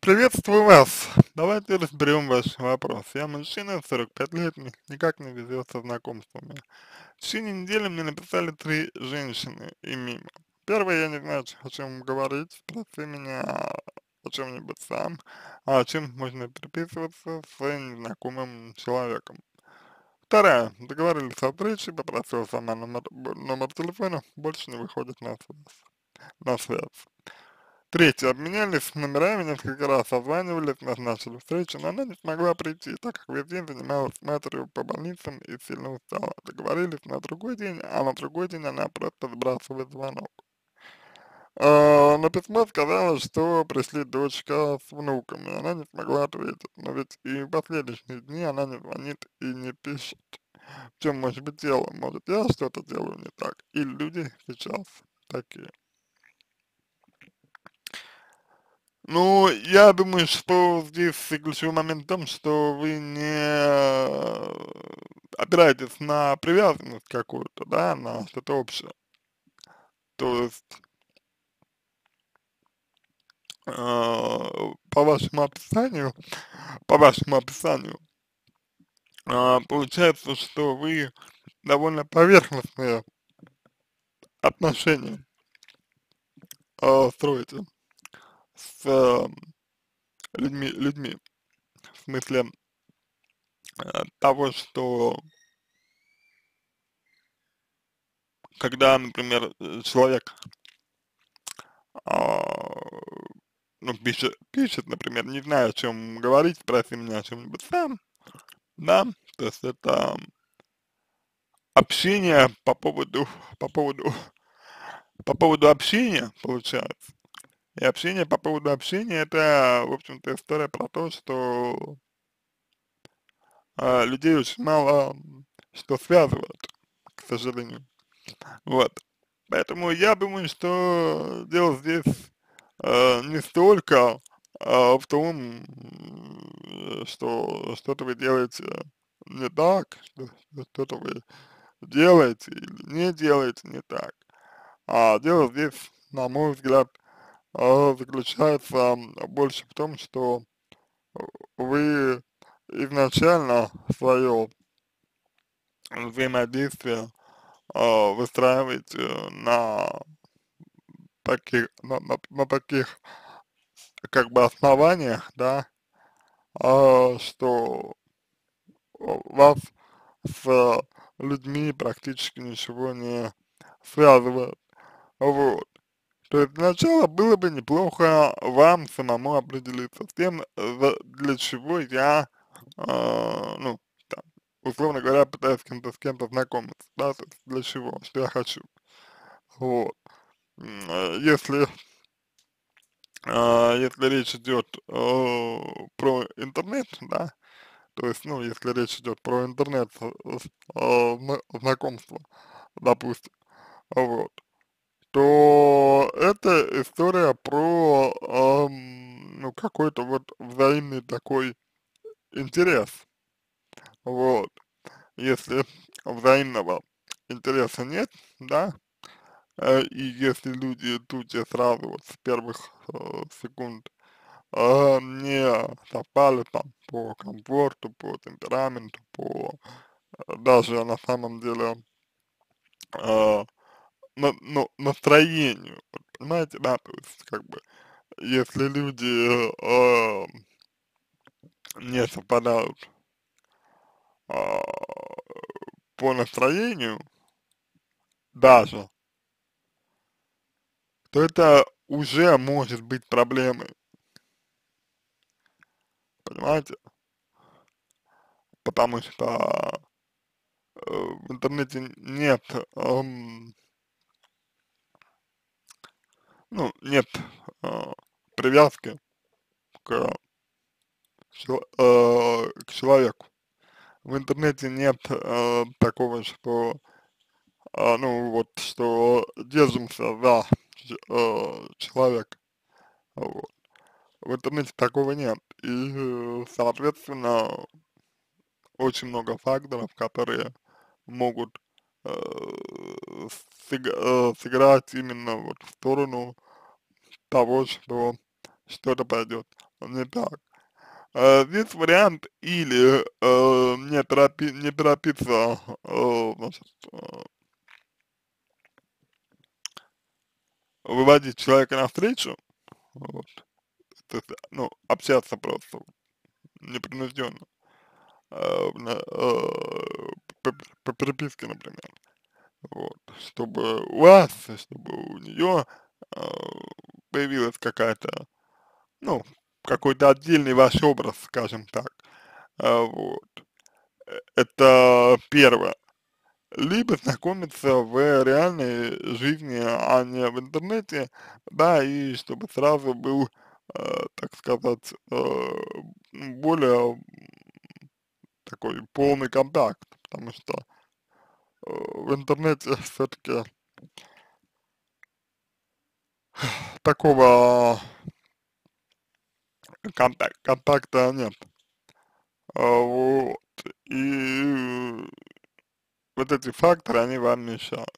Приветствую вас. Давайте разберем ваш вопрос. Я мужчина, 45 лет, никак не везет со знакомствами. В течение недели мне написали три женщины и мимо. Первая, я не знаю, о чем говорить, спроси меня о чем-нибудь сам, а о чем можно переписываться с незнакомым человеком. Вторая, договорились о встрече, попросила сама номер телефона, больше не выходит на связь. Третье, обменялись номерами, несколько раз созванивались, назначили встречу, но она не смогла прийти, так как весь день занималась с матерью по больницам и сильно устала. Договорились на другой день, а на другой день она просто сбрасывает звонок. На письмо сказала, что пришли дочка с внуками, она не смогла ответить, но ведь и в последующие дни она не звонит и не пишет. В чем может быть дело? Может, я что-то делаю не так? И люди сейчас такие. Ну, я думаю, что здесь ключевой момент в том, что вы не опираетесь на привязанность какую-то, да, на что-то общее. То есть, по вашему описанию, по вашему описанию, получается, что вы довольно поверхностные отношения строите с людьми. В смысле того, что когда, например, человек а, ну, пишет, например, не знаю, о чем говорить, спроси меня о чем-нибудь сам, да, то есть это общение по поводу, по поводу общения, получается. И общение по поводу общения, это, в общем-то, история про то, что людей очень мало что связывает, к сожалению. Вот. Поэтому я думаю, что дело здесь не столько в том, что что-то вы делаете не так, что что-то вы делаете или не делаете не так. А дело здесь, на мой взгляд, заключается больше в том, что вы изначально свое взаимодействие выстраиваете на таких как бы основаниях, да, что вас с людьми практически ничего не связывает. Вот. То есть сначала было бы неплохо вам самому определиться с тем, для чего я, ну, там, условно говоря, пытаюсь с кем-то знакомиться, да, то есть для чего, что я хочу. Вот. Если если речь идет про интернет, да, то есть, ну, если речь идет про интернет знакомство, допустим, вот, то это история про, ну, какой-то вот взаимный такой интерес, вот. Если взаимного интереса нет, да, и если люди тут же сразу вот с первых секунд не совпали там по комфорту, по темпераменту, по даже на самом деле э, настроению, вот понимаете, да, то есть как бы если люди не совпадают а, по настроению даже, то это уже может быть проблемой, понимаете, потому что в интернете нет, ну, нет а, привязки к, к человеку. В интернете нет такого, что, ну, вот, что держимся за человека, вот. В интернете такого нет. И, соответственно, очень много факторов, которые могут э, сыграть именно вот в сторону того, что что-то пойдет не так. Здесь вариант или не торопиться, значит, выводить человека навстречу, вот, то есть, ну, общаться просто непринужденно, по переписке, например, вот, чтобы у вас, чтобы у нее появилась какая-то, ну, какой-то отдельный ваш образ, скажем так, вот, это первое. Либо знакомиться в реальной жизни, а не в интернете, да, и чтобы сразу был, так сказать, более такой полный контакт, потому что в интернете все-таки такого контакта нет. Вот. И вот эти факторы, они вам мешают.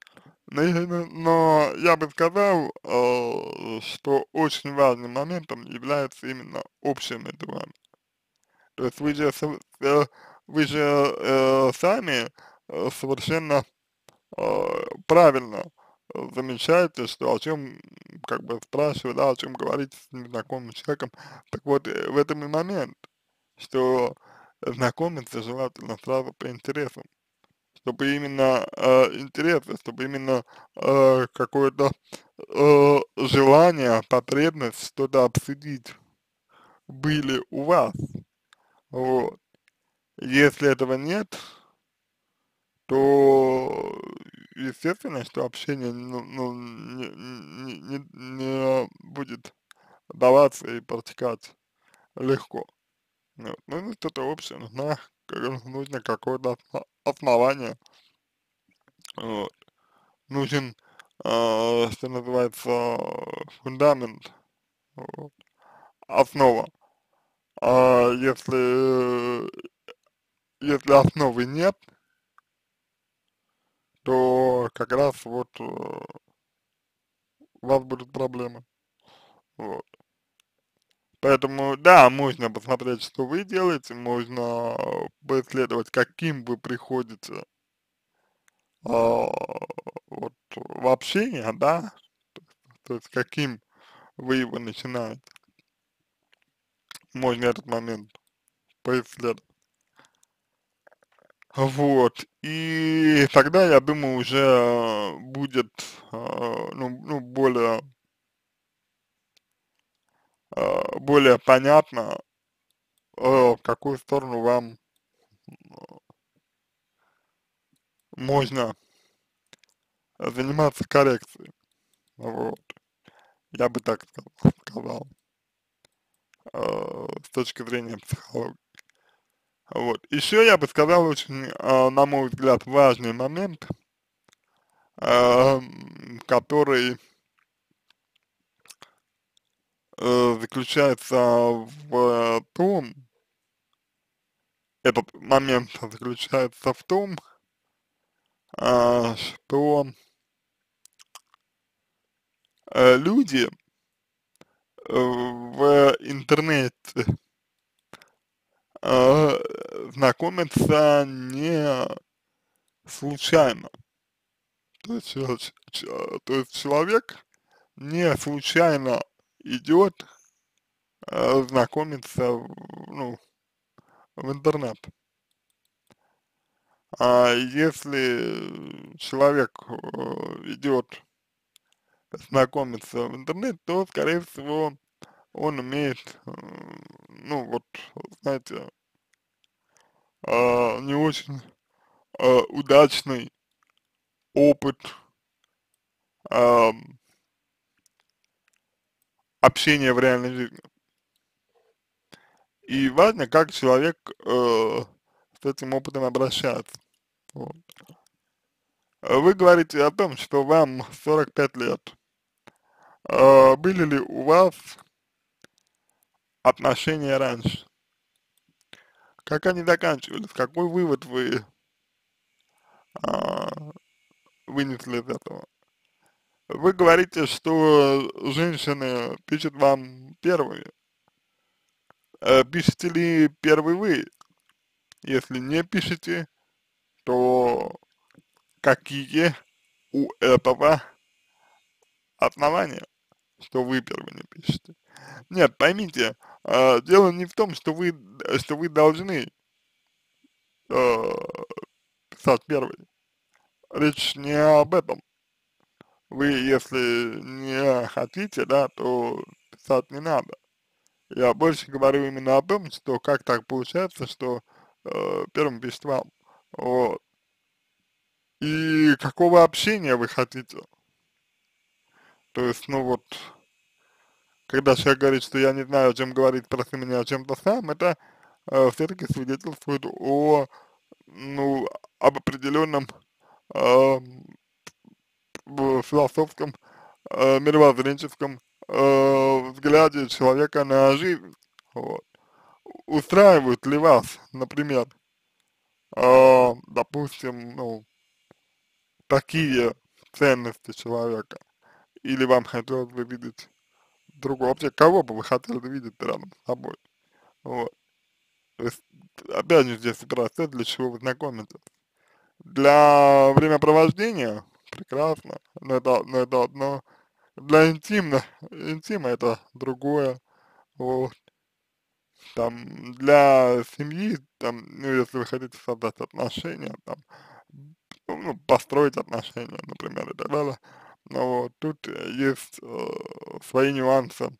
Но я бы сказал, что очень важным моментом является именно общее между вами. То есть вы же сами совершенно правильно замечаете, что о чем как бы спрашивать, да, о чем говорить с незнакомым человеком. Так вот, в этом и момент, что знакомиться желательно сразу по интересам, чтобы именно интересы, чтобы именно какое-то желание, потребность что-то обсудить были у вас. Вот. Если этого нет, то естественно, что общение ну, не будет даваться и протекать легко. Вот. Ну, что-то общее, нужно какое-то основание, вот. Нужен, что называется, фундамент, вот, основа. А если основы нет, то как раз вот у вас будут проблемы. Вот. Поэтому, да, можно посмотреть, что вы делаете, можно поисследовать, каким вы приходите вот в общение, да, то есть каким вы его начинаете. Можно этот момент поисследовать. Вот, и тогда, я думаю, уже будет, ну, более понятно, в какую сторону вам можно заниматься коррекцией. Вот, я бы так сказал, с точки зрения психологии. Вот. Еще я бы сказал очень, на мой взгляд, важный момент, который заключается в том, этот момент заключается в том, что люди в интернете э, знакомятся не случайно. То есть, то есть человек не случайно идет знакомиться, ну, в интернет. А если человек идет знакомиться в интернет, то, скорее всего, он имеет, ну, вот, знаете, не очень удачный опыт ам, общения в реальной жизни. И важно, как человек с этим опытом обращается. Вот. Вы говорите о том, что вам 45 лет. Были ли у вас отношения раньше? Как они заканчивались? Какой вывод вы а, вынесли из этого? Вы говорите, что женщины пишут вам первыми. пишете ли первый вы? Если не пишете, то какие у этого основания, что вы первый не пишете? Нет, поймите, дело не в том, что вы должны э, писать первый. Речь не об этом. Вы, если не хотите, да, то писать не надо. Я больше говорю именно о том, что как так получается, что первым пишет вам. Вот. И какого общения вы хотите? То есть, ну вот, когда человек говорит, что я не знаю, о чем говорить, проси меня о чем-то сам, это все-таки свидетельствует о, ну, об определенном э, философском, мировоззренческом взгляде человека на жизнь. Вот. Устраивают ли вас, например, допустим, ну, такие ценности человека, или вам хотелось бы видеть другого, вообще, кого бы вы хотели видеть рядом с собой, вот, то есть, опять же, здесь процесс, для чего вы знакомитесь, для времяпровождения прекрасно, но это одно, для интима это другое, вот, там, для семьи, там, ну, если вы хотите создать отношения, там, ну, построить отношения, например, и так далее. Но вот тут есть свои нюансы,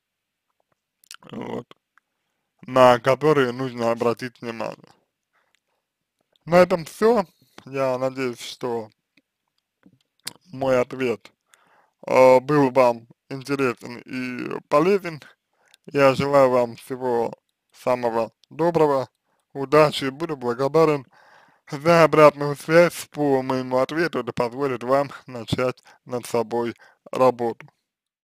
вот, на которые нужно обратить внимание. На этом все. Я надеюсь, что мой ответ был вам интересен и полезен. Я желаю вам всего самого доброго, удачи, буду благодарен за обратную связь по моему ответу, это позволит вам начать над собой работу.